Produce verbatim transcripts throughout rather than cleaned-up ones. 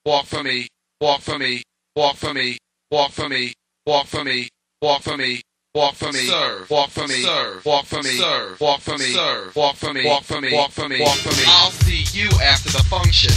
walk for me, walk for me, walk for me, walk for me, walk for me, walk for me, walk for me, serve, walk for me, serve, walk for me, serve, walk for me, serve, walk for me, walk for me, walk for me, walk for me. I'll see you after the function.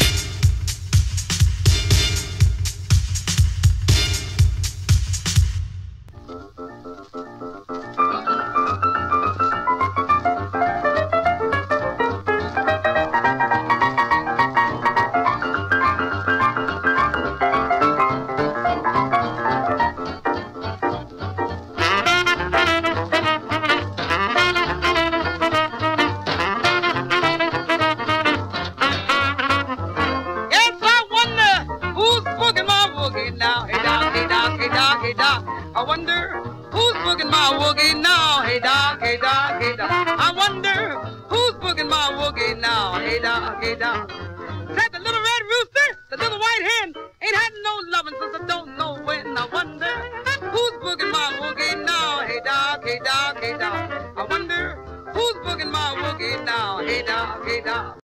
I wonder who's booking my woogie now. Hey dog, hey dog, hey dog. I wonder who's booking my woogie now. Hey dog, hey dog. Said the little red rooster, the little white hen, ain't had no loving since I don't know when. I wonder who's booking my woogie now. Hey dog, hey dog, hey dog. I wonder who's booking my woogie now. Hey dog, hey dog.